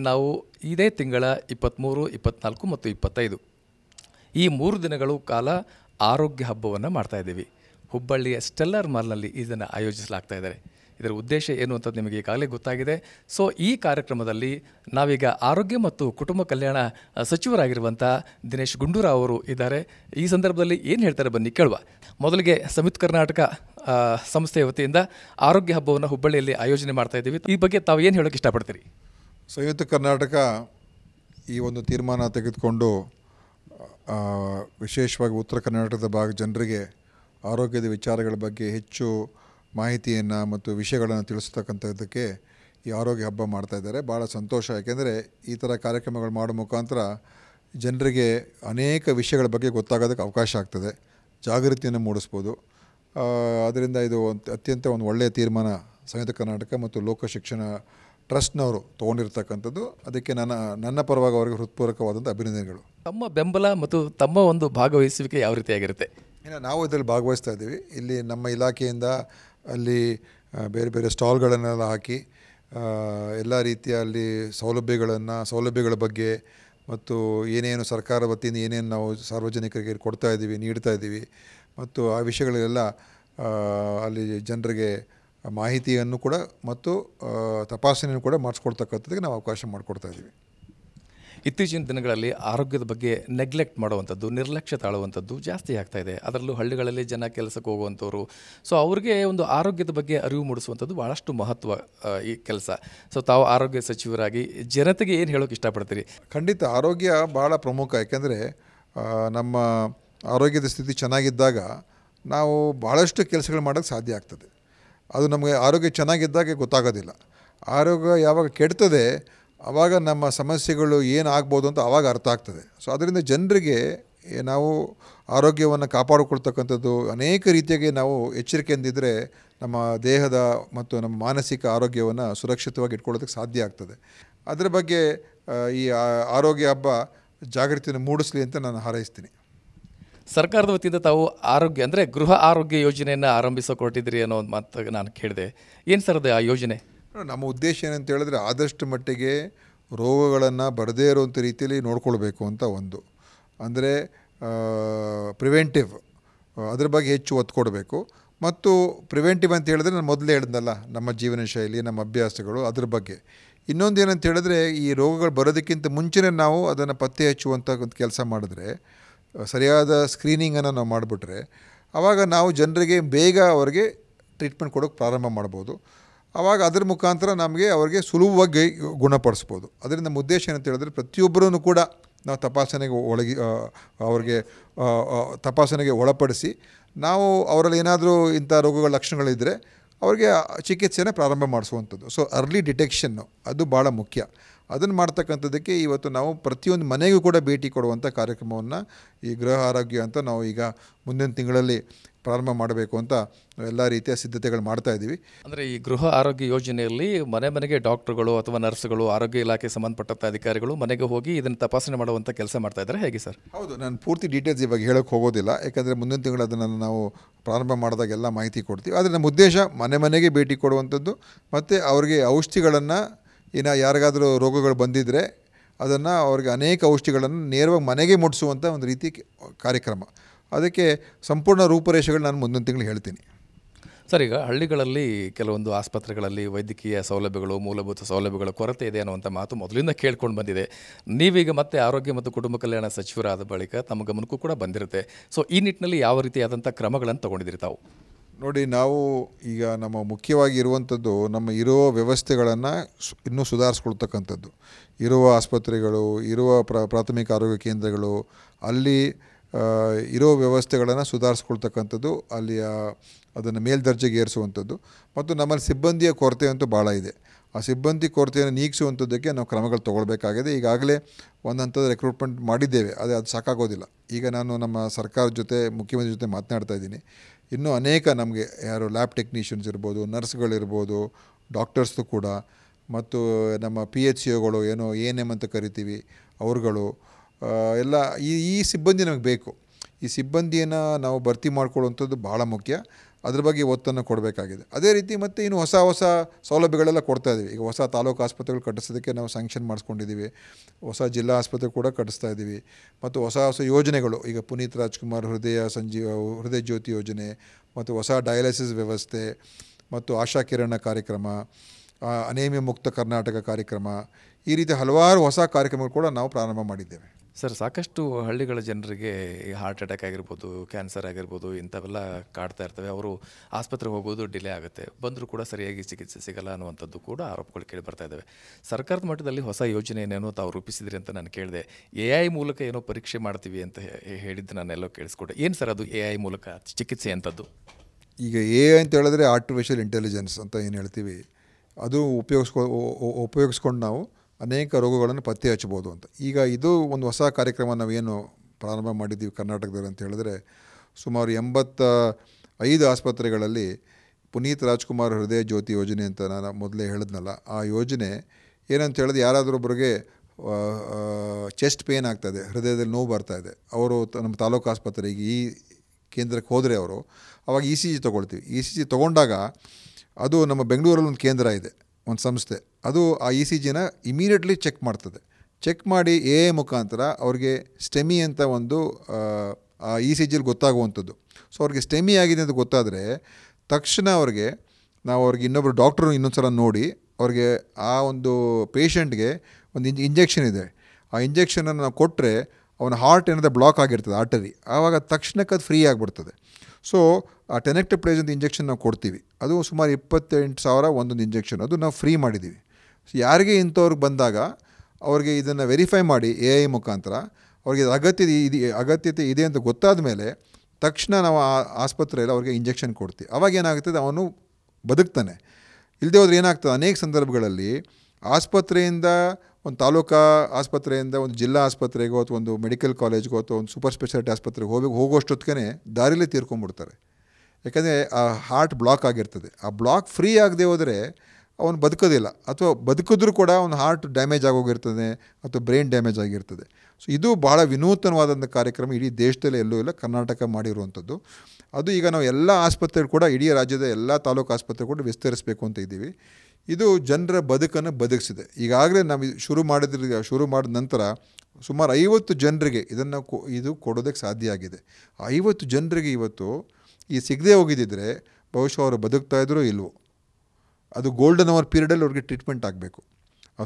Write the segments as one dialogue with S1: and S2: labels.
S1: ನಾವು ಇದೇ ತಿಂಗಳ 23, 24 ಮತ್ತು 25 ಈ 3 ದಿನಗಳು ಕಾಲ ಆರೋಗ್ಯ ಹಬ್ಬವನ್ನು ಮಾಡ್ತಾ ಇದ್ದೀವಿ. ಹುಬ್ಬಳ್ಳಿಯ ಸ್ಟೆಲ್ಲರ್ ಮಾಲ್ನಲ್ಲಿ ಇದನ್ನು ಆಯೋಜಿಸಲಾಗ್ತಾ ಇದೆ. ಇದರ ಉದ್ದೇಶ ಏನು ಅಂತ ನಿಮಗೆ ಈಗಾಗಲೇ ಗೊತ್ತಾಗಿದೆ. ಸೊ ಈ ಕಾರ್ಯಕ್ರಮದಲ್ಲಿ ನಾವೀಗ ಆರೋಗ್ಯ ಮತ್ತು ಕುಟುಂಬ ಕಲ್ಯಾಣ ಸಚಿವರಾಗಿರುವಂಥ ದಿನೇಶ್ ಗುಂಡೂರಾವ್ ಅವರು ಇದ್ದಾರೆ. ಈ ಸಂದರ್ಭದಲ್ಲಿ ಏನು ಹೇಳ್ತಾರೆ ಬನ್ನಿ ಕೇಳುವ. ಮೊದಲಿಗೆ ಸಂಯುಕ್ತ ಕರ್ನಾಟಕ ಸಂಸ್ಥೆಯ ವತಿಯಿಂದ ಆರೋಗ್ಯ ಹಬ್ಬವನ್ನು ಹುಬ್ಬಳ್ಳಿಯಲ್ಲಿ ಆಯೋಜನೆ ಮಾಡ್ತಾ ಇದ್ದೀವಿ. ಈ ಬಗ್ಗೆ ತಾವು ಏನು ಹೇಳೋಕ್ಕೆ ಇಷ್ಟಪಡ್ತೀರಿ?
S2: ಸಂಯುಕ್ತ ಕರ್ನಾಟಕ ಈ ಒಂದು ತೀರ್ಮಾನ ತೆಗೆದುಕೊಂಡು ವಿಶೇಷವಾಗಿ ಉತ್ತರ ಕರ್ನಾಟಕದ ಜನರಿಗೆ ಆರೋಗ್ಯದ ವಿಚಾರಗಳ ಬಗ್ಗೆ ಹೆಚ್ಚು ಮಾಹಿತಿಯನ್ನು ಮತ್ತು ವಿಷಯಗಳನ್ನು ತಿಳಿಸ್ತಕ್ಕಂಥದ್ದಕ್ಕೆ ಈ ಆರೋಗ್ಯ ಹಬ್ಬ ಮಾಡ್ತಾಯಿದ್ದಾರೆ. ಭಾಳ ಸಂತೋಷ. ಯಾಕೆಂದರೆ ಈ ಥರ ಕಾರ್ಯಕ್ರಮಗಳು ಮಾಡೋ ಮುಖಾಂತರ ಜನರಿಗೆ ಅನೇಕ ವಿಷಯಗಳ ಬಗ್ಗೆ ಗೊತ್ತಾಗೋದಕ್ಕೆ ಅವಕಾಶ ಆಗ್ತದೆ, ಜಾಗೃತಿಯನ್ನು ಮೂಡಿಸ್ಬೋದು. ಅದರಿಂದ ಇದು ಅತ್ಯಂತ ಒಂದು ಒಳ್ಳೆಯ ತೀರ್ಮಾನ ಸಂಯುಕ್ತ ಕರ್ನಾಟಕ ಮತ್ತು ಲೋಕ ಶಿಕ್ಷಣ ಟ್ರಸ್ಟ್ನವರು ತೊಗೊಂಡಿರ್ತಕ್ಕಂಥದ್ದು. ಅದಕ್ಕೆ ನನ್ನ ಪರವಾಗಿ ಅವರಿಗೆ ಹೃತ್ಪೂರ್ವಕವಾದಂಥ ಅಭಿನಂದನೆಗಳು.
S1: ತಮ್ಮ ಬೆಂಬಲ ಮತ್ತು ತಮ್ಮ ಒಂದು ಭಾಗವಹಿಸುವಿಕೆ ಯಾವ ರೀತಿಯಾಗಿರುತ್ತೆ?
S2: ನಾವು ಇದರಲ್ಲಿ ಭಾಗವಹಿಸ್ತಾ ಇದ್ದೀವಿ. ಇಲ್ಲಿ ನಮ್ಮ ಇಲಾಖೆಯಿಂದ ಅಲ್ಲಿ ಬೇರೆ ಬೇರೆ ಸ್ಟಾಲ್ಗಳನ್ನೆಲ್ಲ ಹಾಕಿ ಎಲ್ಲ ರೀತಿಯ ಅಲ್ಲಿ ಸೌಲಭ್ಯಗಳ ಬಗ್ಗೆ ಮತ್ತು ಏನೇನು ಸರ್ಕಾರ ವತಿಯಿಂದ ಏನೇನು ನಾವು ಸಾರ್ವಜನಿಕರಿಗೆ ಕೊಡ್ತಾ ಇದ್ದೀವಿ, ನೀಡ್ತಾ ಇದ್ದೀವಿ ಮತ್ತು ಆ ವಿಷಯಗಳೆಲ್ಲ ಅಲ್ಲಿ ಜನರಿಗೆ ಮಾಹಿತಿಯನ್ನು ಕೂಡ ಮತ್ತು ತಪಾಸಣೆಯನ್ನು ಕೂಡ ಮಾಡಿಸ್ಕೊಡ್ತಕ್ಕಂಥದ್ದಕ್ಕೆ ನಾವು ಅವಕಾಶ ಮಾಡಿಕೊಡ್ತಾ ಇದ್ದೀವಿ.
S1: ಇತ್ತೀಚಿನ ದಿನಗಳಲ್ಲಿ ಆರೋಗ್ಯದ ಬಗ್ಗೆ ನೆಗ್ಲೆಕ್ಟ್ ಮಾಡುವಂಥದ್ದು, ನಿರ್ಲಕ್ಷ್ಯ ತಾಳುವಂಥದ್ದು ಜಾಸ್ತಿ ಆಗ್ತಾ ಇದೆ. ಅದರಲ್ಲೂ ಹಳ್ಳಿಗಳಲ್ಲಿ ಜನ ಕೆಲಸಕ್ಕೆ ಹೋಗುವಂಥವ್ರು. ಸೊ ಅವ್ರಿಗೆ ಒಂದು ಆರೋಗ್ಯದ ಬಗ್ಗೆ ಅರಿವು ಮೂಡಿಸುವಂಥದ್ದು ಭಾಳಷ್ಟು ಮಹತ್ವ ಈ ಕೆಲಸ. ಸೊ ತಾವು ಆರೋಗ್ಯ ಸಚಿವರಾಗಿ ಜನತೆಗೆ ಏನು ಹೇಳೋಕೆ ಇಷ್ಟಪಡ್ತೀರಿ?
S2: ಖಂಡಿತ ಆರೋಗ್ಯ ಭಾಳ ಪ್ರಮುಖ. ಯಾಕೆಂದರೆ ನಮ್ಮ ಆರೋಗ್ಯದ ಸ್ಥಿತಿ ಚೆನ್ನಾಗಿದ್ದಾಗ ನಾವು ಭಾಳಷ್ಟು ಕೆಲಸಗಳು ಮಾಡೋಕ್ಕೆ ಸಾಧ್ಯ ಆಗ್ತದೆ. ಅದು ನಮಗೆ ಆರೋಗ್ಯ ಚೆನ್ನಾಗಿದ್ದಾಗ ಗೊತ್ತಾಗೋದಿಲ್ಲ. ಆರೋಗ್ಯ ಯಾವಾಗ ಕೆಡ್ತದೆ ಆವಾಗ ನಮ್ಮ ಸಮಸ್ಯೆಗಳು ಏನಾಗ್ಬೋದು ಅಂತ ಆವಾಗ ಅರ್ಥ ಆಗ್ತದೆ. ಸೊ ಅದರಿಂದ ಜನರಿಗೆ ನಾವು ಆರೋಗ್ಯವನ್ನು ಕಾಪಾಡಿಕೊಳ್ತಕ್ಕಂಥದ್ದು ಅನೇಕ ರೀತಿಯಾಗಿ ನಾವು ಎಚ್ಚರಿಕೆಯಿಂದಿದ್ದರೆ ನಮ್ಮ ದೇಹದ ಮತ್ತು ನಮ್ಮ ಮಾನಸಿಕ ಆರೋಗ್ಯವನ್ನು ಸುರಕ್ಷಿತವಾಗಿ ಇಟ್ಕೊಳ್ಳೋದಕ್ಕೆ ಸಾಧ್ಯ ಆಗ್ತದೆ. ಅದರ ಬಗ್ಗೆ ಈ ಆರೋಗ್ಯ ಹಬ್ಬ ಜಾಗೃತಿಯನ್ನು ಮೂಡಿಸಲಿ ಅಂತ ನಾನು ಹಾರೈಸ್ತೀನಿ.
S1: ಸರ್ಕಾರದ ವತಿಯಿಂದ ತಾವು ಆರೋಗ್ಯ ಅಂದರೆ ಗೃಹ ಆರೋಗ್ಯ ಯೋಜನೆಯನ್ನು ಆರಂಭಿಸಿಕೊಟ್ಟಿದ್ದೀರಿ ಅನ್ನೋ ಒಂದು ಮಾತು ನಾನು ಕೇಳಿದೆ. ಏನು ಸರ್ ಅದು ಆ ಯೋಜನೆ?
S2: ನಮ್ಮ ಉದ್ದೇಶ ಏನಂತ ಹೇಳಿದ್ರೆ ಆದಷ್ಟು ಮಟ್ಟಿಗೆ ರೋಗಗಳನ್ನು ಬರದೇ ಇರುವಂಥ ರೀತಿಯಲ್ಲಿ ನೋಡ್ಕೊಳ್ಬೇಕು ಅಂತ ಒಂದು. ಅಂದರೆ ಪ್ರಿವೆಂಟಿವ್, ಅದ್ರ ಬಗ್ಗೆ ಹೆಚ್ಚು ಒತ್ತು ಕೊಡಬೇಕು. ಮತ್ತು ಪ್ರಿವೆಂಟಿವ್ ಅಂತ ಹೇಳಿದ್ರೆ ನಾನು ಮೊದಲೇ ಹೇಳಿದ್ನಲ್ಲ, ನಮ್ಮ ಜೀವನ ಶೈಲಿ, ನಮ್ಮ ಅಭ್ಯಾಸಗಳು, ಅದ್ರ ಬಗ್ಗೆ. ಇನ್ನೊಂದು ಏನಂತ ಹೇಳಿದ್ರೆ ಈ ರೋಗಗಳು ಬರೋದಕ್ಕಿಂತ ಮುಂಚೆನೇ ನಾವು ಅದನ್ನು ಪತ್ತೆ ಹಚ್ಚುವಂಥ ಒಂದು ಕೆಲಸ ಮಾಡಿದ್ರೆ, ಸರಿಯಾದ ಸ್ಕ್ರೀನಿಂಗನ್ನು ನಾವು ಮಾಡಿಬಿಟ್ರೆ ಆವಾಗ ನಾವು ಜನರಿಗೆ ಬೇಗ ಅವರಿಗೆ ಟ್ರೀಟ್ಮೆಂಟ್ ಕೊಡೋಕ್ಕೆ ಪ್ರಾರಂಭ ಮಾಡ್ಬೋದು. ಆವಾಗ ಅದ್ರ ಮುಖಾಂತರ ನಮಗೆ ಅವ್ರಿಗೆ ಸುಲಭವಾಗಿ ಗುಣಪಡಿಸ್ಬೋದು. ಅದರಿಂದ ನಮ್ಮ ಉದ್ದೇಶ ಏನಂತ ಹೇಳಿದ್ರೆ ಪ್ರತಿಯೊಬ್ಬರೂ ಕೂಡ ನಾವು ತಪಾಸಣೆಗೆ ಒಳಪಡಿಸಿ ನಾವು ಅವರಲ್ಲಿ ಏನಾದರೂ ಇಂಥ ರೋಗಗಳ ಲಕ್ಷಣಗಳಿದ್ದರೆ ಅವ್ರಿಗೆ ಚಿಕಿತ್ಸೆನ ಪ್ರಾರಂಭ ಮಾಡಿಸುವಂಥದ್ದು. ಸೊ ಅರ್ಲಿ ಡಿಟೆಕ್ಷನ್ನು ಅದು ಭಾಳ ಮುಖ್ಯ. ಅದನ್ನು ಮಾಡ್ತಕ್ಕಂಥದ್ದಕ್ಕೆ ಇವತ್ತು ನಾವು ಪ್ರತಿಯೊಂದು ಮನೆಗೂ ಕೂಡ ಭೇಟಿ ಕೊಡುವಂಥ ಕಾರ್ಯಕ್ರಮವನ್ನು ಈ ಗೃಹ ಆರೋಗ್ಯ ಅಂತ ನಾವು ಈಗ ಮುಂದಿನ ತಿಂಗಳಲ್ಲಿ ಪ್ರಾರಂಭ ಮಾಡಬೇಕು ಅಂತ ಎಲ್ಲ ರೀತಿಯ ಸಿದ್ಧತೆಗಳು ಮಾಡ್ತಾ ಇದ್ದೀವಿ.
S1: ಅಂದರೆ ಈ ಗೃಹ ಆರೋಗ್ಯ ಯೋಜನೆಯಲ್ಲಿ ಮನೆ ಮನೆಗೆ ಡಾಕ್ಟ್ರುಗಳು ಅಥವಾ ನರ್ಸ್ಗಳು, ಆರೋಗ್ಯ ಇಲಾಖೆ ಸಂಬಂಧಪಟ್ಟಂಥ ಅಧಿಕಾರಿಗಳು ಮನೆಗೆ ಹೋಗಿ ಇದನ್ನು ತಪಾಸಣೆ ಮಾಡುವಂಥ ಕೆಲಸ ಮಾಡ್ತಾ ಇದ್ದಾರೆ, ಹೇಗೆ ಸರ್?
S2: ಹೌದು, ನಾನು ಪೂರ್ತಿ ಡೀಟೇಲ್ಸ್ ಇವಾಗ ಹೇಳೋಕ್ಕೆ ಹೋಗೋದಿಲ್ಲ. ಯಾಕಂದರೆ ಮುಂದಿನ ತಿಂಗಳು ಅದನ್ನು ನಾವು ಪ್ರಾರಂಭ ಮಾಡಿದಾಗ ಎಲ್ಲ ಮಾಹಿತಿ ಕೊಡ್ತೀವಿ. ಆದರೆ ನಮ್ಮ ಉದ್ದೇಶ ಮನೆಗೆ ಭೇಟಿ ಕೊಡುವಂಥದ್ದು ಮತ್ತು ಅವ್ರಿಗೆ ಔಷಧಿಗಳನ್ನು ಯಾರಿಗಾದರೂ ರೋಗಗಳು ಬಂದಿದ್ದರೆ ಅದನ್ನು ಅವ್ರಿಗೆ ಅನೇಕ ಔಷಧಿಗಳನ್ನು ನೇರವಾಗಿ ಮನೆಗೆ ಮುಟ್ಟಿಸುವಂಥ ಒಂದು ರೀತಿ ಕಾರ್ಯಕ್ರಮ. ಅದಕ್ಕೆ ಸಂಪೂರ್ಣ ರೂಪುರೇಷೆಗಳು ನಾನು ಮುಂದಿನ ತಿಂಗಳು ಹೇಳ್ತೀನಿ.
S1: ಸರ್, ಈಗ ಹಳ್ಳಿಗಳಲ್ಲಿ ಕೆಲವೊಂದು ಆಸ್ಪತ್ರೆಗಳಲ್ಲಿ ವೈದ್ಯಕೀಯ ಸೌಲಭ್ಯಗಳು, ಮೂಲಭೂತ ಸೌಲಭ್ಯಗಳ ಕೊರತೆ ಇದೆ ಅನ್ನುವಂಥ ಮಾತು ಮೊದಲಿಂದ ಕೇಳ್ಕೊಂಡು ಬಂದಿದೆ. ನೀವೀಗ ಮತ್ತೆ ಆರೋಗ್ಯ ಮತ್ತು ಕುಟುಂಬ ಕಲ್ಯಾಣ ಸಚಿವರಾದ ಬಳಿಕ ತಮ್ಮ ಗಮನಕ್ಕೂ ಕೂಡ ಬಂದಿರುತ್ತೆ. ಸೊ ಈ ನಿಟ್ಟಿನಲ್ಲಿ ಯಾವ ರೀತಿಯಾದಂಥ ಕ್ರಮಗಳನ್ನು ತೊಗೊಂಡಿದ್ದೀರಿ ತಾವು?
S2: ನೋಡಿ, ನಾವು ಈಗ ನಮ್ಮ ಮುಖ್ಯವಾಗಿ ಇರುವಂಥದ್ದು ನಮ್ಮ ಇರುವ ವ್ಯವಸ್ಥೆಗಳನ್ನು ಇನ್ನೂ ಸುಧಾರಿಸ್ಕೊಳ್ತಕ್ಕಂಥದ್ದು. ಇರುವ ಆಸ್ಪತ್ರೆಗಳು, ಇರುವ ಪ್ರಾಥಮಿಕ ಆರೋಗ್ಯ ಕೇಂದ್ರಗಳು, ಅಲ್ಲಿ ಇರೋ ವ್ಯವಸ್ಥೆಗಳನ್ನು ಸುಧಾರಿಸ್ಕೊಳ್ತಕ್ಕಂಥದ್ದು, ಅಲ್ಲಿ ಅದನ್ನು ಮೇಲ್ದರ್ಜೆಗೆ ಏರಿಸುವಂಥದ್ದು. ಮತ್ತು ನಮ್ಮಲ್ಲಿ ಸಿಬ್ಬಂದಿಯ ಕೊರತೆ ಅಂತೂ ಭಾಳ ಇದೆ. ಆ ಸಿಬ್ಬಂದಿ ಕೊರತೆಯನ್ನು ನೀಗಿಸುವಂಥದ್ದಕ್ಕೆ ನಾವು ಕ್ರಮಗಳು ತೊಗೊಳ್ಬೇಕಾಗಿದೆ. ಈಗಾಗಲೇ ಒಂದು ಹಂತದ ರೆಕ್ರೂಟ್ಮೆಂಟ್ ಮಾಡಿದ್ದೇವೆ. ಅದು ಸಾಕಾಗೋದಿಲ್ಲ. ಈಗ ನಾನು ನಮ್ಮ ಸರ್ಕಾರದ ಜೊತೆ, ಮುಖ್ಯಮಂತ್ರಿ ಜೊತೆ ಮಾತನಾಡ್ತಾ ಇದ್ದೀನಿ. ಇನ್ನೂ ಅನೇಕ ನಮಗೆ ಲ್ಯಾಬ್ ಟೆಕ್ನಿಷಿಯನ್ಸ್ ಇರ್ಬೋದು, ನರ್ಸ್ಗಳಿರ್ಬೋದು, ಡಾಕ್ಟರ್ಸ್ದು ಕೂಡ, ಮತ್ತು ನಮ್ಮ PHCOಗಳು ANM ಅಂತ ಕರಿತೀವಿ ಅವ್ರುಗಳು ಎಲ್ಲ ಈ ಸಿಬ್ಬಂದಿ ನಮಗೆ ಬೇಕು. ಈ ಸಿಬ್ಬಂದಿಯನ್ನು ನಾವು ಭರ್ತಿ ಮಾಡ್ಕೊಳ್ಳುವಂಥದ್ದು ಭಾಳ ಮುಖ್ಯ. ಅದ್ರ ಬಗ್ಗೆ ಒತ್ತನ್ನು ಕೊಡಬೇಕಾಗಿದೆ. ಅದೇ ರೀತಿ ಮತ್ತು ಇನ್ನು ಹೊಸ ಹೊಸ ಸೌಲಭ್ಯಗಳೆಲ್ಲ ಕೊಡ್ತಾ ಇದ್ದೀವಿ. ಈಗ ಹೊಸ ತಾಲೂಕು ಆಸ್ಪತ್ರೆಗಳು ಕಟ್ಟಿಸೋದಕ್ಕೆ ನಾವು ಸ್ಯಾಂಕ್ಷನ್ ಮಾಡಿಸ್ಕೊಂಡಿದ್ದೀವಿ. ಹೊಸ ಜಿಲ್ಲಾ ಆಸ್ಪತ್ರೆ ಕೂಡ ಕಟ್ಟಿಸ್ತಾ ಇದ್ದೀವಿ. ಮತ್ತು ಹೊಸ ಹೊಸ ಯೋಜನೆಗಳು, ಈಗ ಪುನೀತ್ ರಾಜ್ಕುಮಾರ್ ಹೃದಯ ಜ್ಯೋತಿ ಯೋಜನೆ, ಮತ್ತು ಹೊಸ ಡಯಾಲಿಸಿಸ್ ವ್ಯವಸ್ಥೆ, ಮತ್ತು ಆಶಾ ಕಿರಣ ಕಾರ್ಯಕ್ರಮ, ಅನೇಮಿಯಾ ಮುಕ್ತ ಕರ್ನಾಟಕ ಕಾರ್ಯಕ್ರಮ, ಈ ರೀತಿ ಹಲವಾರು ಹೊಸ ಕಾರ್ಯಕ್ರಮಗಳು ಕೂಡ ನಾವು ಪ್ರಾರಂಭ ಮಾಡಿದ್ದೇವೆ.
S1: ಸರ್, ಸಾಕಷ್ಟು ಹಳ್ಳಿಗಳ ಜನರಿಗೆ ಈ ಹಾರ್ಟ್ ಅಟ್ಯಾಕ್ ಆಗಿರ್ಬೋದು, ಕ್ಯಾನ್ಸರ್ ಆಗಿರ್ಬೋದು, ಇಂಥವೆಲ್ಲ ಕಾಡ್ತಾ ಇರ್ತವೆ. ಅವರು ಆಸ್ಪತ್ರೆಗೆ ಹೋಗೋದು ಡಿಲೇ ಆಗುತ್ತೆ, ಬಂದರೂ ಕೂಡ ಸರಿಯಾಗಿ ಚಿಕಿತ್ಸೆ ಸಿಗಲ್ಲ ಅನ್ನುವಂಥದ್ದು ಕೂಡ ಆರೋಪಗಳು ಕೇಳಿ ಬರ್ತಾ ಇದ್ದಾವೆ. ಸರ್ಕಾರದ ಮಟ್ಟದಲ್ಲಿ ಹೊಸ ಯೋಜನೆಯನ್ನೇನೋ ತಾವು ರೂಪಿಸಿದ್ರಿ ಅಂತ ನಾನು ಕೇಳಿದೆ. AI ಮೂಲಕ ಏನೋ ಪರೀಕ್ಷೆ ಮಾಡ್ತೀವಿ ಅಂತ ಹೇಳಿದ್ದು ನಾನೆಲ್ಲೋ ಕೇಳಿಸ್ಕೊಟ್ಟೆ. ಏನು ಸರ್ ಅದು AI ಮೂಲಕ ಚಿಕಿತ್ಸೆ ಅಂಥದ್ದು?
S2: ಈಗ ಅಂತ ಹೇಳಿದ್ರೆ ಆರ್ಟಿಫಿಷಿಯಲ್ ಇಂಟೆಲಿಜೆನ್ಸ್ ಅಂತ ಏನು ಹೇಳ್ತೀವಿ, ಅದು ಉಪಯೋಗಿಸ್ಕೊಂಡು ನಾವು ಅನೇಕ ರೋಗಗಳನ್ನು ಪತ್ತೆ ಹಚ್ಚಬೋದು ಅಂತ. ಈಗ ಇದು ಒಂದು ಹೊಸ ಕಾರ್ಯಕ್ರಮ ನಾವೇನು ಪ್ರಾರಂಭ ಮಾಡಿದ್ದೀವಿ ಕರ್ನಾಟಕದಲ್ಲಿ ಅಂತ ಹೇಳಿದ್ರೆ, ಸುಮಾರು 85 ಆಸ್ಪತ್ರೆಗಳಲ್ಲಿ ಪುನೀತ್ ರಾಜ್ಕುಮಾರ್ ಹೃದಯ ಜ್ಯೋತಿ ಯೋಜನೆ ಅಂತ ನಾನು ಮೊದಲೇ ಹೇಳಿದ್ನಲ್ಲ, ಆ ಯೋಜನೆ ಏನಂತ ಹೇಳಿದ್ರೆ, ಯಾರಾದರೂ ಒಬ್ಬರಿಗೆ ಚೆಸ್ಟ್ ಪೇನ್ ಆಗ್ತಾಯಿದೆ, ಹೃದಯದಲ್ಲಿ ನೋವು ಬರ್ತಾಯಿದೆ, ಅವರು ನಮ್ಮ ತಾಲೂಕು ಆಸ್ಪತ್ರೆಗೆ ಈ ಕೇಂದ್ರಕ್ಕೆ ಹೋದರೆ ಅವರು ಅವಾಗ ECG ತೊಗೊಳ್ತೀವಿ. ECG ತೊಗೊಂಡಾಗ ಅದು ನಮ್ಮ ಬೆಂಗಳೂರಲ್ಲಿ ಒಂದು ಕೇಂದ್ರ ಇದೆ, ಒಂದು ಸಂಸ್ಥೆ, ಅದು ಆ ECGನ ಇಮಿಡಿಯೇಟ್ಲಿ ಚೆಕ್ ಮಾಡ್ತದೆ. ಚೆಕ್ ಮಾಡಿ AI ಮುಖಾಂತರ ಅವ್ರಿಗೆ ಸ್ಟೆಮಿ ಅಂತ ಒಂದು ಆ ECGಲಿ ಗೊತ್ತಾಗುವಂಥದ್ದು. ಸೊ ಅವ್ರಿಗೆ ಸ್ಟೆಮಿ ಆಗಿದೆ ಅಂತ ಗೊತ್ತಾದರೆ ತಕ್ಷಣ ಅವ್ರಿಗೆ ಇನ್ನೊಬ್ಬರು ಡಾಕ್ಟ್ರು ಇನ್ನೊಂದು ಸಲ ನೋಡಿ ಅವ್ರಿಗೆ ಆ ಒಂದು ಪೇಷಂಟ್ಗೆ ಒಂದು ಇಂಜೆಕ್ಷನ್ ಇದೆ, ಆ ಇಂಜೆಕ್ಷನನ್ನು ನಾವು ಕೊಟ್ಟರೆ ಅವನ ಹಾರ್ಟ್ ಏನಾದರೂ ಬ್ಲಾಕ್ ಆಗಿರ್ತದೆ, ಆರ್ಟರಿ, ಆವಾಗ ತಕ್ಷಣಕ್ಕೆ ಅದು ಫ್ರೀ ಆಗಿಬಿಡ್ತದೆ. ಸೊ ಆ ಟೆನೆಕ್ಟಪ್ಲೇಸ್ ಅಂತ ಇಂಜೆಕ್ಷನ್ ನಾವು ಕೊಡ್ತೀವಿ, ಅದು ಸುಮಾರು 28,000 ಒಂದೊಂದು ಇಂಜೆಕ್ಷನ್, ಅದು ನಾವು ಫ್ರೀ ಮಾಡಿದ್ದೀವಿ. ಸೊ ಯಾರಿಗೆ ಇಂಥವ್ರಿಗೆ ಬಂದಾಗ ಅವ್ರಿಗೆ ಇದನ್ನು ವೆರಿಫೈ ಮಾಡಿ AI ಮುಖಾಂತರ ಅವ್ರಿಗೆ ಅಗತ್ಯತೆ ಇದೆ ಅಂತ ಗೊತ್ತಾದ ಮೇಲೆ ತಕ್ಷಣ ನಾವು ಆ ಆಸ್ಪತ್ರೆಯಲ್ಲಿ ಅವ್ರಿಗೆ ಇಂಜೆಕ್ಷನ್ ಕೊಡ್ತೀವಿ. ಅವಾಗ ಏನಾಗ್ತದೆ, ಅವನು ಬದುಕ್ತಾನೆ. ಇಲ್ಲದೆ ಹೋದ್ರೆ ಏನಾಗ್ತದೆ, ಅನೇಕ ಸಂದರ್ಭಗಳಲ್ಲಿ ಆಸ್ಪತ್ರೆಯಿಂದ ಒಂದು ತಾಲೂಕಾ ಆಸ್ಪತ್ರೆಯಿಂದ ಒಂದು ಜಿಲ್ಲಾ ಆಸ್ಪತ್ರೆಗೋ ಅಥವಾ ಒಂದು ಮೆಡಿಕಲ್ ಕಾಲೇಜ್ಗೋ ಅಥವಾ ಒಂದು ಸೂಪರ್ ಸ್ಪೆಷಾಲಿಟಿ ಆಸ್ಪತ್ರೆಗೆ ಹೋಗೋಷ್ಟೊತ್ತಿಗೆ ದಾರಿಲೇ ತೀರ್ಕೊಂಡ್ಬಿಡ್ತಾರೆ. ಯಾಕಂದರೆ ಆ ಹಾರ್ಟ್ ಬ್ಲಾಕ್ ಆಗಿರ್ತದೆ. ಆ ಬ್ಲಾಕ್ ಫ್ರೀ ಆಗದೆ ಹೋದರೆ ಅವನು ಬದುಕೋದಿಲ್ಲ, ಅಥವಾ ಬದುಕಿದ್ರೂ ಕೂಡ ಅವನ ಹಾರ್ಟ್ ಡ್ಯಾಮೇಜ್ ಆಗೋಗಿರ್ತದೆ ಅಥವಾ ಬ್ರೈನ್ ಡ್ಯಾಮೇಜ್ ಆಗಿರ್ತದೆ. ಸೊ ಇದು ಭಾಳ ವಿನೂತನವಾದಂಥ ಕಾರ್ಯಕ್ರಮ, ಇಡೀ ದೇಶದಲ್ಲೇ ಎಲ್ಲೂ ಇಲ್ಲ, ಕರ್ನಾಟಕ ಮಾಡಿರುವಂಥದ್ದು. ಅದು ಈಗ ನಾವು ಎಲ್ಲ ಆಸ್ಪತ್ರೆಗಳು ಕೂಡ, ಇಡೀ ರಾಜ್ಯದ ಎಲ್ಲ ತಾಲೂಕು ಆಸ್ಪತ್ರೆ ಕೂಡ ವಿಸ್ತರಿಸಬೇಕು ಅಂತ ಇದ್ದೀವಿ. ಇದು ಜನರ ಬದುಕನ್ನು ಬದುಕಿಸಿದೆ. ಈಗಾಗಲೇ ನಾವು ಶುರು ಮಾಡಿದ ನಂತರ ಸುಮಾರು 50 ಜನರಿಗೆ ಇದು ಕೊಡೋದಕ್ಕೆ ಸಾಧ್ಯ ಆಗಿದೆ. 50 ಜನರಿಗೆ ಇವತ್ತು ಈ ಸಿಗದೆ ಹೋಗಿದ್ದಿದ್ರೆ ಬಹುಶಃ ಅವರು ಬದುಕ್ತಾಯಿದ್ರೂ ಇಲ್ವೋ. ಅದು ಗೋಲ್ಡನ್ ಅವರ್ ಪೀರಿಯಡಲ್ಲಿ ಅವ್ರಿಗೆ ಟ್ರೀಟ್ಮೆಂಟ್ ಆಗಬೇಕು, ಆ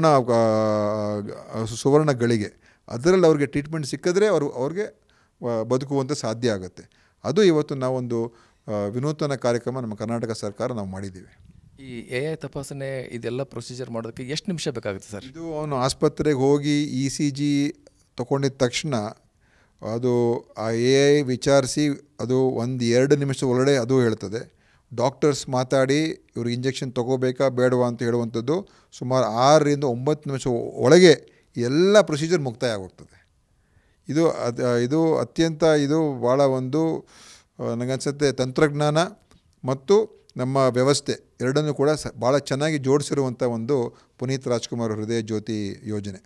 S2: ಸುವರ್ಣ ಗಳಿಗೆ, ಅದರಲ್ಲಿ ಅವ್ರಿಗೆ ಟ್ರೀಟ್ಮೆಂಟ್ ಸಿಕ್ಕಿದ್ರೆ ಅವ್ರಿಗೆ ಬದುಕುವಂಥ ಸಾಧ್ಯ ಆಗುತ್ತೆ. ಅದು ಇವತ್ತು ನಾವೊಂದು ವಿನೂತನ ಕಾರ್ಯಕ್ರಮ ನಮ್ಮ ಕರ್ನಾಟಕ ಸರ್ಕಾರ ನಾವು ಮಾಡಿದ್ದೀವಿ.
S1: ಈ AI ತಪಾಸಣೆ ಇದೆಲ್ಲ ಪ್ರೊಸೀಜರ್ ಮಾಡೋದಕ್ಕೆ ಎಷ್ಟು ನಿಮಿಷ ಬೇಕಾಗುತ್ತೆ ಸರ್?
S2: ಇದು ಅವನು ಆಸ್ಪತ್ರೆಗೆ ಹೋಗಿ ECG ತೊಗೊಂಡಿದ್ದ ತಕ್ಷಣ ಅದು ಆ AI ವಿಚಾರಿಸಿ ಅದು 1-2 ನಿಮಿಷ ಒಳಗಡೆ ಅದು ಹೇಳ್ತದೆ. ಡಾಕ್ಟರ್ಸ್ ಮಾತಾಡಿ ಇವ್ರಿಗೆ ಇಂಜೆಕ್ಷನ್ ತೊಗೋಬೇಕಾ ಬೇಡವಾ ಅಂತ ಹೇಳುವಂಥದ್ದು ಸುಮಾರು 6-9 ನಿಮಿಷ ಒಳಗೆ ಎಲ್ಲ ಪ್ರೊಸೀಜರ್ ಮುಕ್ತಾಯ ಆಗೋಗ್ತದೆ. ಇದು ಅತ್ಯಂತ ಭಾಳ ಒಂದು ನನಗನ್ಸುತ್ತೆ ತಂತ್ರಜ್ಞಾನ ಮತ್ತು ನಮ್ಮ ವ್ಯವಸ್ಥೆ ಎರಡನ್ನೂ ಕೂಡ ಭಾಳ ಚೆನ್ನಾಗಿ ಜೋಡಿಸಿರುವಂಥ ಒಂದು ಪುನೀತ್ ರಾಜ್ಕುಮಾರ್ ಹೃದಯ ಜ್ಯೋತಿ ಯೋಜನೆ.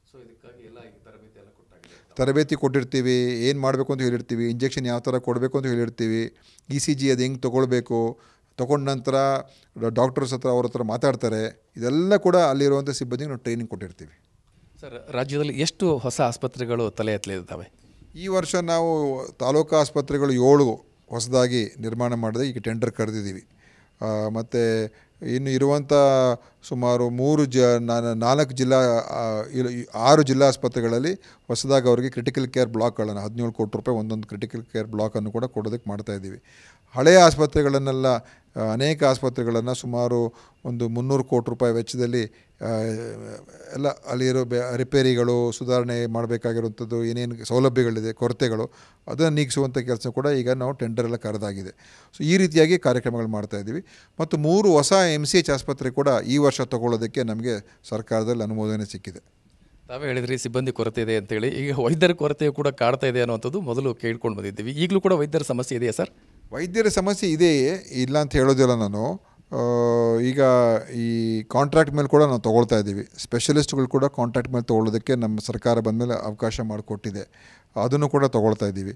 S2: ತರಬೇತಿ ಕೊಟ್ಟಿರ್ತೀವಿ, ಏನು ಮಾಡಬೇಕು ಅಂತ ಹೇಳಿರ್ತೀವಿ, ಇಂಜೆಕ್ಷನ್ ಯಾವ ಥರ ಕೊಡಬೇಕು ಅಂತ ಹೇಳಿರ್ತೀವಿ, ECG ಅದು ಹೆಂಗೆ ತೊಗೊಳ್ಬೇಕು, ತೊಗೊಂಡ ನಂತರ ಡಾಕ್ಟರ್ಸ್ ಅವ್ರ ಹತ್ರ ಮಾತಾಡ್ತಾರೆ. ಇದೆಲ್ಲ ಕೂಡ ಅಲ್ಲಿರುವಂಥ ಸಿಬ್ಬಂದಿಗೆ ನಾವು ಟ್ರೈನಿಂಗ್ ಕೊಟ್ಟಿರ್ತೀವಿ.
S1: ಸರ್, ರಾಜ್ಯದಲ್ಲಿ ಎಷ್ಟು ಹೊಸ ಆಸ್ಪತ್ರೆಗಳು ತಲೆ ಎತ್ತಲಿದ್ದಾವೆ?
S2: ಈ ವರ್ಷ ನಾವು ತಾಲೂಕು ಆಸ್ಪತ್ರೆಗಳು 7 ಹೊಸದಾಗಿ ನಿರ್ಮಾಣ ಮಾಡಿದೆ, ಈಗ ಟೆಂಡರ್ ಕರೆದಿದ್ದೀವಿ. ಮತ್ತು ಇನ್ನು ಇರುವಂಥ ಸುಮಾರು 4 ಜಿಲ್ಲಾ 6 ಜಿಲ್ಲಾ ಆಸ್ಪತ್ರೆಗಳಲ್ಲಿ ಹೊಸದಾಗಿ ಅವರಿಗೆ ಕ್ರಿಟಿಕಲ್ ಕೇರ್ ಬ್ಲಾಕ್ಗಳನ್ನು 17 ಕೋಟಿ ರೂಪಾಯಿ ಒಂದೊಂದು ಕ್ರಿಟಿಕಲ್ ಕೇರ್ ಬ್ಲಾಕನ್ನು ಕೂಡ ಕೊಡೋದಕ್ಕೆ ಮಾಡ್ತಾಯಿದ್ದೀವಿ. ಹಳೆಯ ಆಸ್ಪತ್ರೆಗಳನ್ನೆಲ್ಲ ಅನೇಕ ಆಸ್ಪತ್ರೆಗಳನ್ನು ಸುಮಾರು ಒಂದು 300 ಕೋಟಿ ರೂಪಾಯಿ ವೆಚ್ಚದಲ್ಲಿ ಎಲ್ಲ ಅಲ್ಲಿರೋ ರಿಪೇರಿಗಳು, ಸುಧಾರಣೆ ಮಾಡಬೇಕಾಗಿರುವಂಥದ್ದು ಏನೇನು ಸೌಲಭ್ಯಗಳಿದೆ, ಕೊರತೆಗಳು, ಅದನ್ನು ನೀಗಿಸುವಂಥ ಕೆಲಸ ಕೂಡ ಈಗ ನಾವು ಟೆಂಡರ್ ಎಲ್ಲ ಕರೆದಾಗಿದೆ. ಸೊ ಈ ರೀತಿಯಾಗಿ ಕಾರ್ಯಕ್ರಮಗಳು ಮಾಡ್ತಾಯಿದ್ದೀವಿ. ಮತ್ತು 3 ಹೊಸ MCH ಆಸ್ಪತ್ರೆ ಕೂಡ ಈ ವರ್ಷ ತಗೊಳ್ಳೋದಕ್ಕೆ ನಮಗೆ ಸರ್ಕಾರದಲ್ಲಿ ಅನುಮೋದನೆ ಸಿಕ್ಕಿದೆ.
S1: ತಾವೇ ಹೇಳಿದ್ರಿ ಸಿಬ್ಬಂದಿ ಕೊರತೆ ಇದೆ ಅಂತೇಳಿ. ಈಗ ವೈದ್ಯರ ಕೊರತೆಯು ಕೂಡ ಕಾಡ್ತಾ ಇದೆ ಅನ್ನುವಂಥದ್ದು ಮೊದಲು ಕೇಳ್ಕೊಂಡು ಬಂದಿದ್ದೀವಿ. ಈಗಲೂ ಕೂಡ ವೈದ್ಯರ ಸಮಸ್ಯೆ ಇದೆಯಾ ಸರ್?
S2: ವೈದ್ಯರ ಸಮಸ್ಯೆ ಇದೆಯೇ ಇಲ್ಲ ಅಂತ ಹೇಳೋದಿಲ್ಲ ನಾನು. ಈಗ ಈ ಕಾಂಟ್ರಾಕ್ಟ್ ಮೇಲೆ ಕೂಡ ನಾವು ತೊಗೊಳ್ತಾ ಇದ್ದೀವಿ. ಸ್ಪೆಷಲಿಸ್ಟ್ಗಳು ಕೂಡ ಕಾಂಟ್ರಾಕ್ಟ್ ಮೇಲೆ ತೊಗೊಳ್ಳೋದಕ್ಕೆ ನಮ್ಮ ಸರ್ಕಾರ ಬಂದಮೇಲೆ ಅವಕಾಶ ಮಾಡಿಕೊಟ್ಟಿದೆ, ಅದನ್ನು ಕೂಡ ತೊಗೊಳ್ತಾ ಇದ್ದೀವಿ.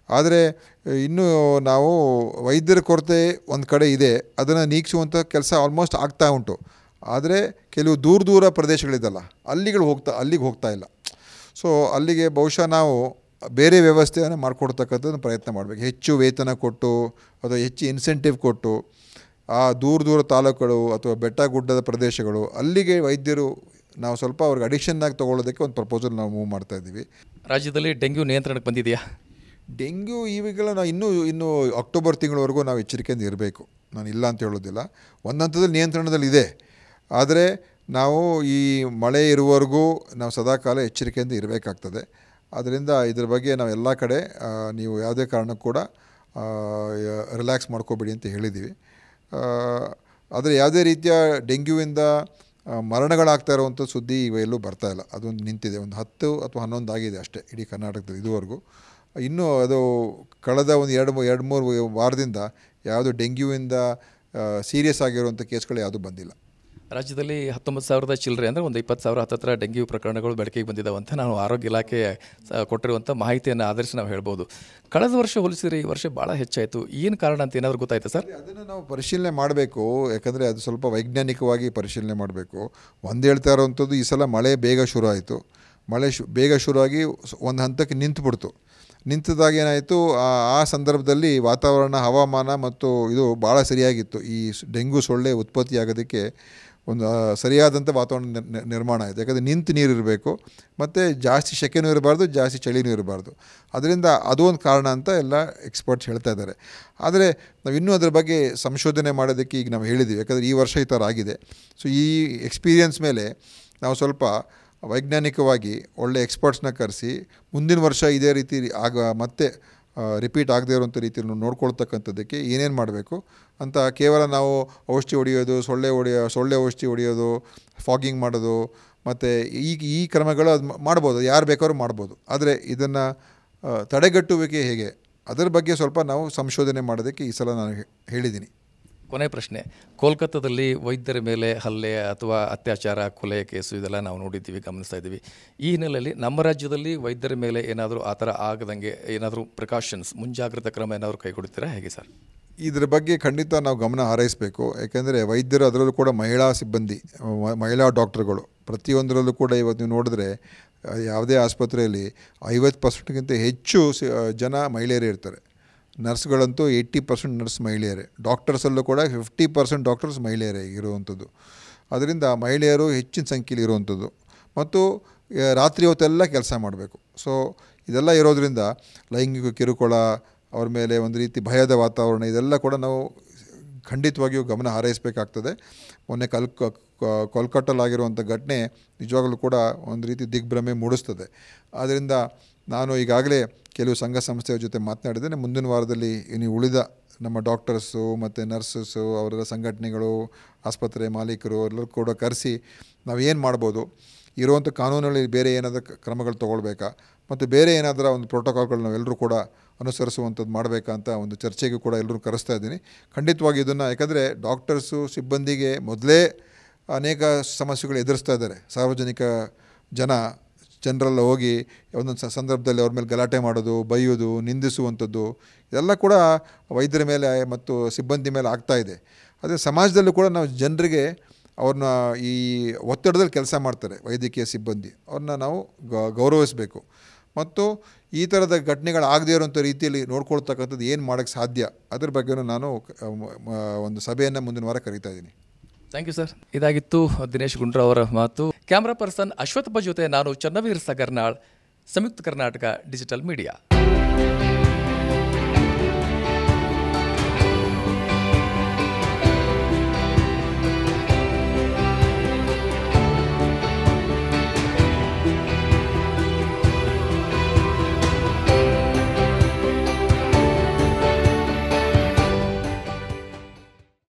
S2: ಆದರೆ ಇನ್ನೂ ನಾವು ವೈದ್ಯರ ಕೊರತೆ ಒಂದು ಕಡೆ ಇದೆ, ಅದನ್ನು ನೀಗಿಸುವಂಥ ಕೆಲಸ ಆಲ್ಮೋಸ್ಟ್ ಆಗ್ತಾ ಉಂಟು. ಆದರೆ ಕೆಲವು ದೂರ ಪ್ರದೇಶಗಳಿದಲ್ಲ, ಅಲ್ಲಿಗೆ ಹೋಗ್ತಾ ಇಲ್ಲ. ಸೊ ಅಲ್ಲಿಗೆ ಬಹುಶಃ ನಾವು ಬೇರೆ ವ್ಯವಸ್ಥೆಯನ್ನು ಮಾಡಿಕೊಡ್ತಕ್ಕಂಥದ್ದು ಪ್ರಯತ್ನ ಮಾಡಬೇಕು. ಹೆಚ್ಚು ವೇತನ ಕೊಟ್ಟು ಅಥವಾ ಹೆಚ್ಚು ಇನ್ಸೆಂಟಿವ್ ಕೊಟ್ಟು ಆ ದೂರ ತಾಲೂಕುಗಳು ಅಥವಾ ಬೆಟ್ಟ ಗುಡ್ಡದ ಪ್ರದೇಶಗಳು ಅಲ್ಲಿಗೆ ವೈದ್ಯರು ನಾವು ಸ್ವಲ್ಪ ಅವ್ರಿಗೆ ಅಡಿಷನ್ನಾಗಿ ತೊಗೊಳ್ಳೋದಕ್ಕೆ ಒಂದು ಪ್ರಪೋಸಲ್ ನಾವು ಮೂವ್ ಮಾಡ್ತಾಯಿದ್ದೀವಿ.
S1: ರಾಜ್ಯದಲ್ಲಿ ಡೆಂಗ್ಯೂ ನಿಯಂತ್ರಣಕ್ಕೆ ಬಂದಿದೆಯಾ?
S2: ಡೆಂಗ್ಯೂ ಇವುಗಳ ನಾವು ಇನ್ನೂ ಅಕ್ಟೋಬರ್ ತಿಂಗಳವರೆಗೂ ನಾವು ಎಚ್ಚರಿಕೆಯಿಂದ ಇರಬೇಕು. ನಾನು ಇಲ್ಲ ಅಂತ ಹೇಳೋದಿಲ್ಲ, ಒಂದು ಹಂತದಲ್ಲಿ ನಿಯಂತ್ರಣದಲ್ಲಿದೆ. ಆದರೆ ನಾವು ಈ ಮಳೆ ಇರುವವರೆಗೂ ನಾವು ಸದಾಕಾಲ ಎಚ್ಚರಿಕೆಯಿಂದ ಇರಬೇಕಾಗ್ತದೆ. ಆದ್ದರಿಂದ ಇದ್ರ ಬಗ್ಗೆ ನಾವು ಎಲ್ಲ ಕಡೆ ನೀವು ಯಾವುದೇ ಕಾರಣಕ್ಕೂ ಕೂಡ ರಿಲ್ಯಾಕ್ಸ್ ಮಾಡ್ಕೋಬೇಡಿ ಅಂತ ಹೇಳಿದ್ದೀವಿ. ಆದರೆ ಯಾವುದೇ ರೀತಿಯ ಡೆಂಗ್ಯೂವಿಂದ ಮರಣಗಳಾಗ್ತಾ ಇರುವಂಥ ಸುದ್ದಿ ಇವೆಲ್ಲೂ ಬರ್ತಾಯಿಲ್ಲ. ಅದೊಂದು ನಿಂತಿದೆ, ಒಂದು 10 ಅಥವಾ 11 ಆಗಿದೆ ಅಷ್ಟೇ ಇಡೀ ಕರ್ನಾಟಕದಲ್ಲಿ ಇದುವರೆಗೂ. ಇನ್ನೂ ಅದು ಕಳೆದ ಒಂದು 2-3 ವಾರದಿಂದ ಯಾವುದು ಡೆಂಗ್ಯೂವಿಂದ ಸೀರಿಯಸ್ ಆಗಿರುವಂಥ ಕೇಸ್ಗಳು ಯಾವುದೂ ಬಂದಿಲ್ಲ.
S1: ರಾಜ್ಯದಲ್ಲಿ 19,000 ಚಿಲ್ಲರೆ ಅಂದರೆ ಒಂದು 20,000 ಹತ್ತಿರ ಡೆಂಗ್ಯೂ ಪ್ರಕರಣಗಳು ಬೆಳಕಿಗೆ ಬಂದಿದ್ದಾವೆ ಅಂತ ನಾವು ಆರೋಗ್ಯ ಇಲಾಖೆ ಕೊಟ್ಟಿರುವಂಥ ಮಾಹಿತಿಯನ್ನು ಆಧರಿಸಿ ನಾವು ಹೇಳ್ಬೋದು. ಕಳೆದ ವರ್ಷ ಹೋಲಿಸಿದರೆ ಈ ವರ್ಷ ಭಾಳ ಹೆಚ್ಚಾಯಿತು. ಏನು ಕಾರಣ ಅಂತ ಏನಾದರೂ ಗೊತ್ತಾಯ್ತಾ ಸರ್?
S2: ಅದನ್ನು ನಾವು ಪರಿಶೀಲನೆ ಮಾಡಬೇಕು, ಯಾಕಂದರೆ ಅದು ಸ್ವಲ್ಪ ವೈಜ್ಞಾನಿಕವಾಗಿ ಪರಿಶೀಲನೆ ಮಾಡಬೇಕು. ಒಂದು ಹೇಳ್ತಾ ಇರೋವಂಥದ್ದು, ಈ ಸಲ ಮಳೆ ಬೇಗ ಶುರು ಆಯಿತು. ಮಳೆ ಬೇಗ ಶುರುವಾಗಿ ಒಂದು ಹಂತಕ್ಕೆ ನಿಂತದಾಗ ಏನಾಯಿತು, ಆ ಸಂದರ್ಭದಲ್ಲಿ ವಾತಾವರಣ, ಹವಾಮಾನ ಮತ್ತು ಇದು ಭಾಳ ಸರಿಯಾಗಿತ್ತು. ಈ ಡೆಂಗ್ಯೂ ಸೊಳ್ಳೆ ಉತ್ಪತ್ತಿಯಾಗೋದಕ್ಕೆ ಒಂದು ಸರಿಯಾದಂಥ ವಾತಾವರಣ ನಿರ್ಮಾಣ ಆಯಿತು. ಯಾಕಂದರೆ ನಿಂತು ನೀರು ಇರಬೇಕು, ಮತ್ತು ಜಾಸ್ತಿ ಸೆಕೆನೂ ಇರಬಾರ್ದು, ಜಾಸ್ತಿ ಚಳಿನೂ ಇರಬಾರ್ದು. ಅದರಿಂದ ಅದು ಒಂದು ಕಾರಣ ಅಂತ ಎಲ್ಲ ಎಕ್ಸ್ಪರ್ಟ್ಸ್ ಹೇಳ್ತಾ ಇದ್ದಾರೆ. ಆದರೆ ನಾವು ಇನ್ನೂ ಅದರ ಬಗ್ಗೆ ಸಂಶೋಧನೆ ಮಾಡೋದಕ್ಕೆ ಈಗ ನಾವು ಹೇಳಿದ್ದೀವಿ, ಯಾಕಂದರೆ ಈ ವರ್ಷ ಈ ಥರ ಆಗಿದೆ. ಸೊ ಈ ಎಕ್ಸ್ಪೀರಿಯನ್ಸ್ ಮೇಲೆ ನಾವು ಸ್ವಲ್ಪ ವೈಜ್ಞಾನಿಕವಾಗಿ ಒಳ್ಳೆ ಎಕ್ಸ್ಪರ್ಟ್ಸ್ನ ಕರೆಸಿ ಮುಂದಿನ ವರ್ಷ ಇದೇ ರೀತಿ ಮತ್ತೆ ರಿಪೀಟ್ ಆಗದೇ ಇರೋಂಥ ರೀತಿಯಲ್ಲಿ ನೋಡ್ಕೊಳ್ತಕ್ಕಂಥದ್ದಕ್ಕೆ ಏನೇನು ಮಾಡಬೇಕು ಅಂತ, ಕೇವಲ ನಾವು ಔಷಧಿ ಹೊಡೆಯೋದು, ಸೊಳ್ಳೆ ಔಷಧಿ ಹೊಡೆಯೋದು, ಫಾಗಿಂಗ್ ಮಾಡೋದು, ಮತ್ತು ಈ ಕ್ರಮಗಳು ಅದು ಮಾಡ್ಬೋದು, ಯಾರು ಬೇಕಾದ್ರೂ ಮಾಡ್ಬೋದು. ಆದರೆ ಇದನ್ನು ತಡೆಗಟ್ಟುವಿಕೆ ಹೇಗೆ, ಅದರ ಬಗ್ಗೆ ಸ್ವಲ್ಪ ನಾವು ಸಂಶೋಧನೆ ಮಾಡೋದಕ್ಕೆ ಈ ಸಲ ನಾನು ಹೇಳಿದ್ದೀನಿ.
S1: ಕೊನೆ ಪ್ರಶ್ನೆ, ಕೋಲ್ಕತ್ತಾದಲ್ಲಿ ವೈದ್ಯರ ಮೇಲೆ ಹಲ್ಲೆ ಅಥವಾ ಅತ್ಯಾಚಾರ, ಕೊಲೆ ಕೇಸು ಇದೆಲ್ಲ ನಾವು ನೋಡಿದ್ದೀವಿ, ಗಮನಿಸ್ತಾ ಇದ್ದೀವಿ. ಈ ಹಿನ್ನೆಲೆಯಲ್ಲಿ ನಮ್ಮ ರಾಜ್ಯದಲ್ಲಿ ವೈದ್ಯರ ಮೇಲೆ ಏನಾದರೂ ಆ ಥರ ಆಗದಂಗೆ ಏನಾದರೂ ಪ್ರಿಕಾಷನ್ಸ್, ಮುಂಜಾಗ್ರತಾ ಕ್ರಮ ಏನಾದರೂ ಕೈಗೊಳ್ತೀರಾ, ಹೇಗೆ ಸರ್?
S2: ಇದ್ರ ಬಗ್ಗೆ ಖಂಡಿತ ನಾವು ಗಮನ ಹಾರೈಸಬೇಕು. ಯಾಕೆಂದರೆ ವೈದ್ಯರು, ಅದರಲ್ಲೂ ಕೂಡ ಮಹಿಳಾ ಸಿಬ್ಬಂದಿ, ಮಹಿಳಾ ಡಾಕ್ಟ್ರುಗಳು ಪ್ರತಿಯೊಂದರಲ್ಲೂ ಕೂಡ ಇವತ್ತು ನೀವು ನೋಡಿದ್ರೆ ಯಾವುದೇ ಆಸ್ಪತ್ರೆಯಲ್ಲಿ 50%ಗಿಂತ ಹೆಚ್ಚು ಜನ ಮಹಿಳೆಯರೇ ಇರ್ತಾರೆ. ನರ್ಸ್ಗಳಂತೂ 80% ನರ್ಸ್ ಮಹಿಳೆಯರೇ. ಡಾಕ್ಟರ್ಸಲ್ಲೂ ಕೂಡ 50% ಡಾಕ್ಟರ್ಸ್ ಮಹಿಳೆಯರೇ ಇರುವಂಥದ್ದು. ಅದರಿಂದ ಮಹಿಳೆಯರು ಹೆಚ್ಚಿನ ಸಂಖ್ಯೆಯಲ್ಲಿ ಇರುವಂಥದ್ದು, ಮತ್ತು ರಾತ್ರಿ ಹೊತ್ತೆಲ್ಲ ಕೆಲಸ ಮಾಡಬೇಕು. ಸೊ ಇದೆಲ್ಲ ಇರೋದರಿಂದ ಲೈಂಗಿಕ ಕಿರುಕುಳ, ಅವ್ರ ಮೇಲೆ ಒಂದು ರೀತಿ ಭಯದ ವಾತಾವರಣ, ಇದೆಲ್ಲ ಕೂಡ ನಾವು ಖಂಡಿತವಾಗಿಯೂ ಗಮನ ಹಾರೈಸಬೇಕಾಗ್ತದೆ. ಮೊನ್ನೆ ಕೋಲ್ಕಟ್ಟಲ್ಲಾಗಿರುವಂಥ ಘಟನೆ ನಿಜವಾಗಲೂ ಕೂಡ ಒಂದು ರೀತಿ ದಿಗ್ಭ್ರಮೆ ಮೂಡಿಸ್ತದೆ. ಆದ್ದರಿಂದ ನಾನು ಈಗಾಗಲೇ ಕೆಲವು ಸಂಘ ಸಂಸ್ಥೆಯ ಜೊತೆ ಮಾತನಾಡಿದ್ದೇನೆ. ಮುಂದಿನ ವಾರದಲ್ಲಿ ನೀವು ಉಳಿದ ನಮ್ಮ ಡಾಕ್ಟರ್ಸು ಮತ್ತು ನರ್ಸಸ್ಸು, ಅವರ ಸಂಘಟನೆಗಳು, ಆಸ್ಪತ್ರೆ ಮಾಲೀಕರು ಎಲ್ಲರೂ ಕೂಡ ಕರೆಸಿ ನಾವು ಏನು ಮಾಡ್ಬೋದು, ಇರುವಂಥ ಕಾನೂನಲ್ಲಿ ಬೇರೆ ಏನಾದರೂ ಕ್ರಮಗಳು ತೊಗೊಳ್ಬೇಕಾ, ಮತ್ತು ಬೇರೆ ಏನಾದರೂ ಒಂದು ಪ್ರೋಟೋಕಾಲ್ಗಳು ನಾವೆಲ್ಲರೂ ಕೂಡ ಅನುಸರಿಸುವಂಥದ್ದು ಮಾಡಬೇಕಾ ಅಂತ ಒಂದು ಚರ್ಚೆಗೂ ಕೂಡ ಎಲ್ಲರೂ ಕರೆಸ್ತಾ ಇದ್ದೀನಿ. ಖಂಡಿತವಾಗಿ ಇದನ್ನು, ಯಾಕಂದರೆ ಡಾಕ್ಟರ್ಸು ಸಿಬ್ಬಂದಿಗೆ ಮೊದಲೇ ಅನೇಕ ಸಮಸ್ಯೆಗಳು ಎದುರಿಸ್ತಾ ಇದ್ದಾರೆ. ಸಾರ್ವಜನಿಕ ಜನರೆಲ್ಲ ಹೋಗಿ ಒಂದೊಂದು ಸಂದರ್ಭದಲ್ಲಿ ಅವ್ರ ಮೇಲೆ ಗಲಾಟೆ ಮಾಡೋದು, ಬೈಯೋದು, ನಿಂದಿಸುವಂಥದ್ದು, ಇದೆಲ್ಲ ಕೂಡ ವೈದ್ಯರ ಮೇಲೆ ಮತ್ತು ಸಿಬ್ಬಂದಿ ಮೇಲೆ ಆಗ್ತಾ ಇದೆ. ಅದೇ ಸಮಾಜದಲ್ಲೂ ಕೂಡ ನಾವು ಜನರಿಗೆ ಅವ್ರನ್ನ ಈ ಒತ್ತಡದಲ್ಲಿ ಕೆಲಸ ಮಾಡ್ತಾರೆ ವೈದ್ಯಕೀಯ ಸಿಬ್ಬಂದಿ, ಅವ್ರನ್ನ ನಾವು ಗೌರವಿಸಬೇಕು. ಮತ್ತು ಈ ಥರದ ಘಟನೆಗಳಾಗದೇ ಇರೋಂಥ ರೀತಿಯಲ್ಲಿ ನೋಡ್ಕೊಳ್ತಕ್ಕಂಥದ್ದು ಏನು ಮಾಡೋಕ್ಕೆ ಸಾಧ್ಯ, ಅದ್ರ ಬಗ್ಗೆಯೂ ನಾನು ಒಂದು ಸಭೆಯನ್ನು ಮುಂದಿನ ವಾರ ಕರೀತಾ ಇದ್ದೀನಿ.
S1: Thank you sir. ಇದಾಗಿತ್ತು ದಿನೇಶ್ ಗುಂಡ್ರಾವ್ ಅವರ ಮಾತು. ಕ್ಯಾಮ್ರಾ ಪರ್ಸನ್ ಅಶ್ವತ್ಥ ಜೊತೆ ನಾನು ಚನ್ನವೀರ್ ಸಗರ್ನಾಳ್, ಸಂಯುಕ್ತ ಕರ್ನಾಟಕ ಡಿಜಿಟಲ್ ಮೀಡಿಯಾ.